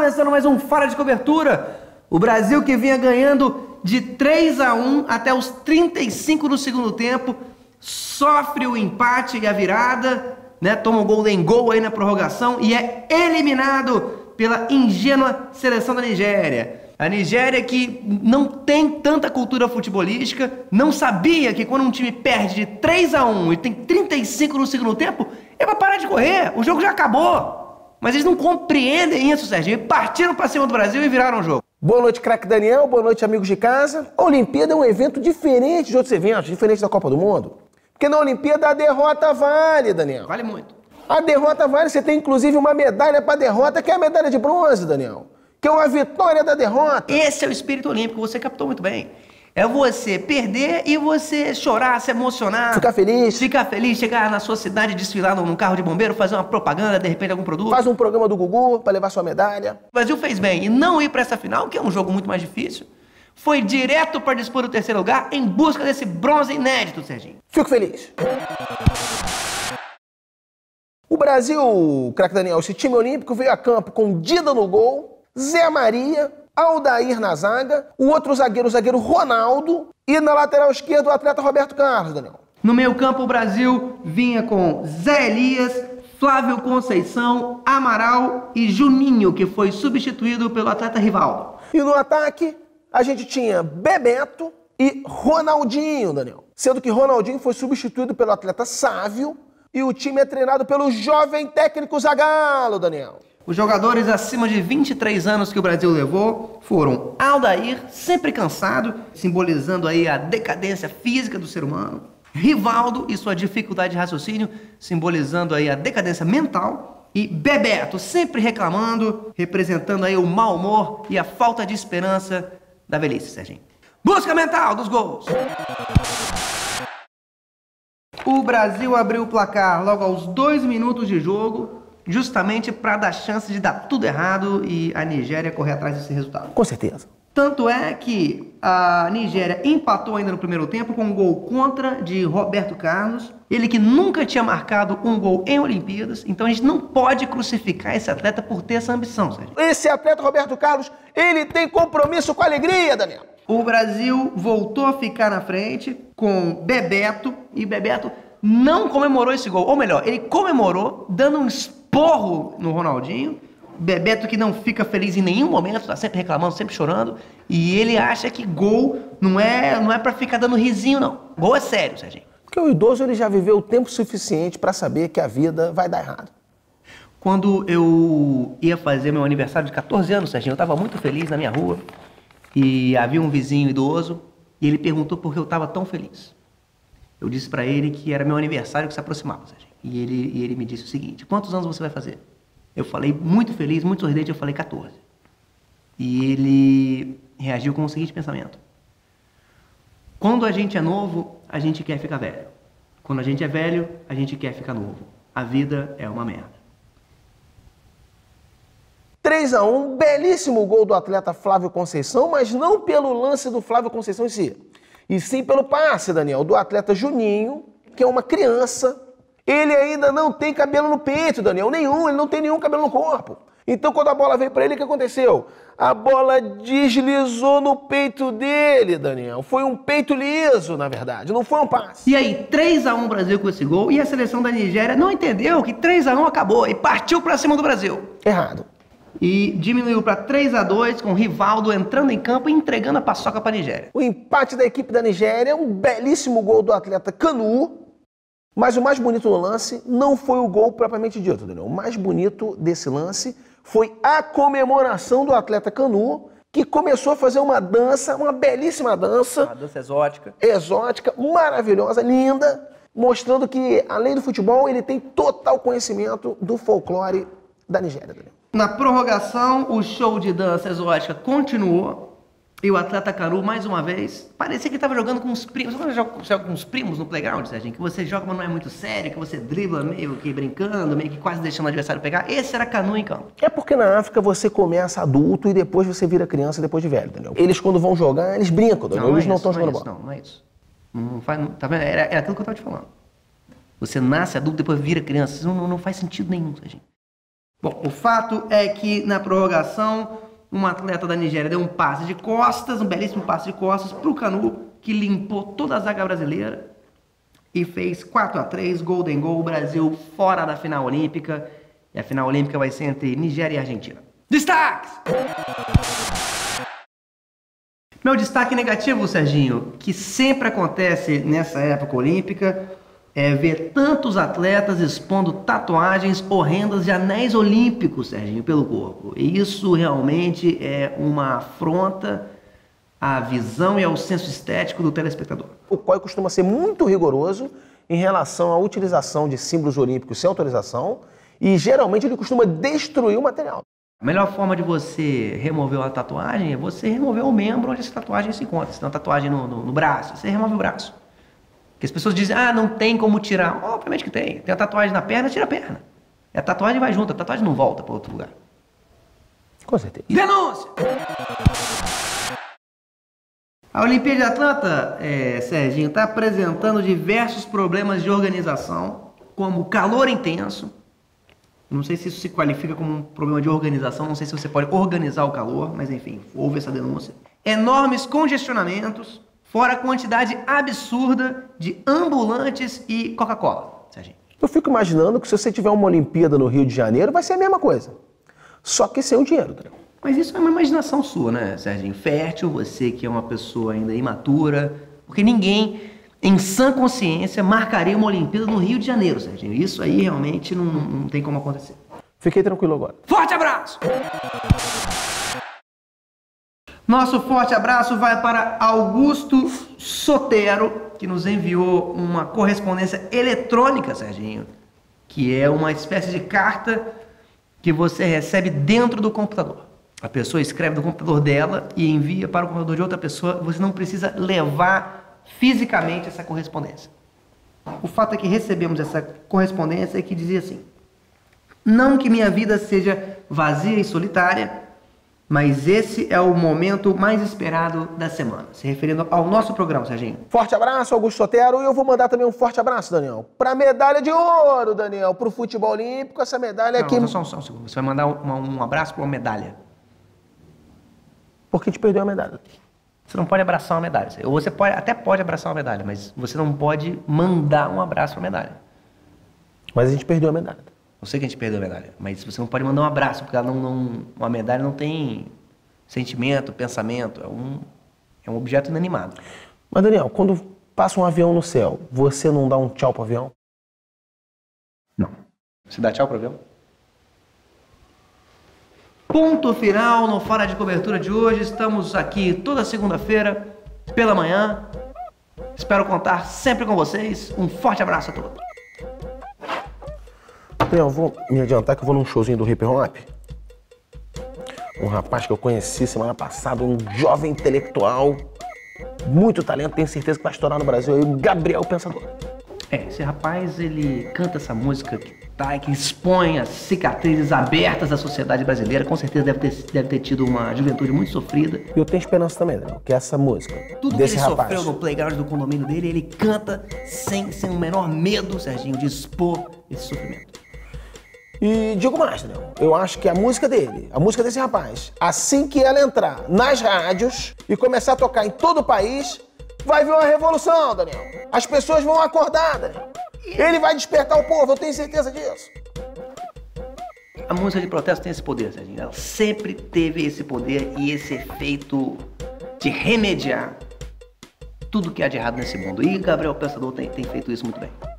começando mais um Fora de Cobertura. O Brasil que vinha ganhando de 3-1 até os 35 do segundo tempo, sofre o empate e a virada, né? Toma um golden goal aí na prorrogação e é eliminado pela ingênua seleção da Nigéria. A Nigéria que não tem tanta cultura futebolística, não sabia que quando um time perde de 3-1 e tem 35 no segundo tempo, é pra parar de correr, o jogo já acabou. Mas eles não compreendem isso, Serginho. E partiram pra cima do Brasil e viraram o jogo. Boa noite, craque Daniel. Boa noite, amigos de casa. A Olimpíada é um evento diferente de outros eventos, diferente da Copa do Mundo. Porque na Olimpíada a derrota vale, Daniel. Vale muito. A derrota vale, você tem inclusive uma medalha pra derrota, que é a medalha de bronze, Daniel. Que é uma vitória da derrota. Esse é o espírito olímpico, você captou muito bem. É você perder e você chorar, se emocionar. Ficar feliz. Ficar feliz, chegar na sua cidade, desfilar num carro de bombeiro, fazer uma propaganda, de repente algum produto. Faz um programa do Gugu pra levar sua medalha. O Brasil fez bem. E não ir pra essa final, que é um jogo muito mais difícil, foi direto para dispor o terceiro lugar em busca desse bronze inédito, Serginho. Fico feliz. O Brasil, craque Daniel, esse time olímpico veio a campo com Dida no gol, Zé Maria, Aldair na zaga, o outro zagueiro, o zagueiro Ronaldo, e na lateral esquerda o atleta Roberto Carlos, Daniel. No meio campo o Brasil vinha com Zé Elias, Flávio Conceição, Amaral e Juninho, que foi substituído pelo atleta Rivaldo. E no ataque a gente tinha Bebeto e Ronaldinho, Daniel. Sendo que Ronaldinho foi substituído pelo atleta Sávio e o time é treinado pelo jovem técnico Zagallo, Daniel. Os jogadores acima de 23 anos que o Brasil levou foram Aldair, sempre cansado, simbolizando aí a decadência física do ser humano. Rivaldo e sua dificuldade de raciocínio, simbolizando aí a decadência mental. E Bebeto, sempre reclamando, representando aí o mau humor e a falta de esperança da velhice, Serginho. Busca mental dos gols! O Brasil abriu o placar logo aos 2 minutos de jogo, justamente para dar chance de dar tudo errado e a Nigéria correr atrás desse resultado. Com certeza. Tanto é que a Nigéria empatou ainda no primeiro tempo com um gol contra de Roberto Carlos. Ele que nunca tinha marcado um gol em Olimpíadas. Então a gente não pode crucificar esse atleta por ter essa ambição, Sérgio. Esse atleta Roberto Carlos, ele tem compromisso com a alegria, Daniel. O Brasil voltou a ficar na frente com Bebeto. E Bebeto não comemorou esse gol. Ou melhor, ele comemorou dando um esporro no Ronaldinho. Bebeto que não fica feliz em nenhum momento, tá sempre reclamando, sempre chorando. E ele acha que gol não é pra ficar dando risinho, não. Gol é sério, Serginho. Porque o idoso ele já viveu o tempo suficiente para saber que a vida vai dar errado. Quando eu ia fazer meu aniversário de 14 anos, Serginho, eu tava muito feliz na minha rua. E havia um vizinho idoso e ele perguntou por que eu tava tão feliz. Eu disse pra ele que era meu aniversário que se aproximava, Serginho. E ele me disse o seguinte: quantos anos você vai fazer? Eu falei, muito feliz, muito sorridente, eu falei 14. E ele reagiu com o seguinte pensamento: quando a gente é novo, a gente quer ficar velho. Quando a gente é velho, a gente quer ficar novo. A vida é uma merda. 3-1, belíssimo gol do atleta Flávio Conceição, mas não pelo lance do Flávio Conceição em si, e sim pelo passe, Daniel, do atleta Juninho, que é uma criança. Ele ainda não tem cabelo no peito, Daniel, nenhum, ele não tem nenhum cabelo no corpo. Então quando a bola veio pra ele, o que aconteceu? A bola deslizou no peito dele, Daniel. Foi um peito liso, na verdade, não foi um passe. E aí, 3-1 Brasil com esse gol, e a seleção da Nigéria não entendeu que 3-1 acabou e partiu pra cima do Brasil. Errado. E diminuiu pra 3-2 com o Rivaldo entrando em campo e entregando a paçoca pra Nigéria. O empate da equipe da Nigéria, um belíssimo gol do atleta Kanu. Mas o mais bonito do lance não foi o gol propriamente dito, Daniel. O mais bonito desse lance foi a comemoração do atleta Kanu, que começou a fazer uma dança, uma belíssima dança. Uma dança exótica. Exótica, maravilhosa, linda, mostrando que, além do futebol, ele tem total conhecimento do folclore da Nigéria, Daniel. Na prorrogação, o show de dança exótica continuou. E o atleta Kanu, mais uma vez, parecia que estava jogando com os primos. Sabe quando você joga com os primos no playground, Serginho? Que você joga, mas não é muito sério, que você dribla meio que brincando, meio que quase deixando o adversário pegar. Esse era Kanu em campo. É porque na África você começa adulto e depois você vira criança depois de velho, Daniel. Eles quando vão jogar, eles brincam, Daniel. Eles não estão jogando bola. Não é isso. Não faz, tá vendo? É aquilo que eu estava te falando. Você nasce adulto, depois vira criança. Isso não faz sentido nenhum, Serginho. Bom, o fato é que na prorrogação, um atleta da Nigéria deu um passe de costas, um belíssimo passe de costas para o Kanu, que limpou toda a zaga brasileira e fez 4-3, Golden Goal, Brasil fora da final olímpica. E a final olímpica vai ser entre Nigéria e Argentina. Destaques! Meu destaque negativo, Serginho, que sempre acontece nessa época olímpica, é ver tantos atletas expondo tatuagens horrendas de anéis olímpicos, Serginho, pelo corpo. E isso realmente é uma afronta à visão e ao senso estético do telespectador. O COI costuma ser muito rigoroso em relação à utilização de símbolos olímpicos sem autorização e geralmente ele costuma destruir o material. A melhor forma de você remover uma tatuagem é você remover o membro onde essa tatuagem se encontra. Se tem uma tatuagem no braço, você remove o braço. Porque as pessoas dizem, não tem como tirar. Obviamente que tem. Tem a tatuagem na perna, tira a perna. E a tatuagem vai junto, a tatuagem não volta para outro lugar. Com certeza. Denúncia! A Olimpíada de Atlanta, Serginho, está apresentando diversos problemas de organização, como calor intenso. Não sei se isso se qualifica como um problema de organização, não sei se você pode organizar o calor, mas enfim, houve essa denúncia. Enormes congestionamentos, fora a quantidade absurda de ambulantes e Coca-Cola, Serginho. Eu fico imaginando que se você tiver uma Olimpíada no Rio de Janeiro, vai ser a mesma coisa. Só que sem o dinheiro, Daniel. Mas isso é uma imaginação sua, né, Serginho? Fértil, você que é uma pessoa ainda imatura, porque ninguém, em sã consciência, marcaria uma Olimpíada no Rio de Janeiro, Serginho. Isso aí realmente não tem como acontecer. Fiquei tranquilo agora. Forte abraço! Nosso forte abraço vai para Augusto Sotero, que nos enviou uma correspondência eletrônica, Serginho, que é uma espécie de carta que você recebe dentro do computador. A pessoa escreve do computador dela e envia para o computador de outra pessoa. Você não precisa levar fisicamente essa correspondência. O fato é que recebemos essa correspondência que dizia assim: não que minha vida seja vazia e solitária, mas esse é o momento mais esperado da semana. Se referindo ao nosso programa, Serginho. Forte abraço, Augusto Sotero. E eu vou mandar também um forte abraço, Daniel, para a medalha de ouro, Daniel, para o futebol olímpico. Essa medalha aqui... Não, só um segundo. Você vai mandar um abraço para uma medalha. Porque a gente perdeu a medalha. Você não pode abraçar uma medalha. Ou você até pode abraçar uma medalha, mas você não pode mandar um abraço para a medalha. Mas a gente perdeu a medalha. Eu sei que a gente perdeu a medalha, mas você não pode mandar um abraço, porque uma medalha não tem sentimento, pensamento, é um objeto inanimado. Mas, Daniel, quando passa um avião no céu, você não dá um tchau pro avião? Não. Você dá tchau pro avião? Ponto final no Fora de Cobertura de hoje. Estamos aqui toda segunda-feira, pela manhã. Espero contar sempre com vocês. Um forte abraço a todos. Eu vou me adiantar que eu vou num showzinho do hip hop. Um rapaz que eu conheci semana passada, um jovem intelectual, muito talento, tenho certeza que vai estourar no Brasil aí, o Gabriel Pensador. Esse rapaz, ele canta essa música que expõe as cicatrizes abertas da sociedade brasileira. Com certeza deve ter tido uma juventude muito sofrida. E eu tenho esperança também, Daniel, que essa música Tudo desse que ele rapaz... sofreu no playground do condomínio dele, ele canta sem o menor medo, Serginho, de expor esse sofrimento. E digo mais, Daniel, eu acho que a música dele, a música desse rapaz, assim que ela entrar nas rádios e começar a tocar em todo o país, vai vir uma revolução, Daniel. As pessoas vão acordar, Daniel. Ele vai despertar o povo, eu tenho certeza disso. A música de protesto tem esse poder, Serginho. Ela sempre teve esse poder e esse efeito de remediar tudo que há de errado nesse mundo. E Gabriel Pensador tem feito isso muito bem.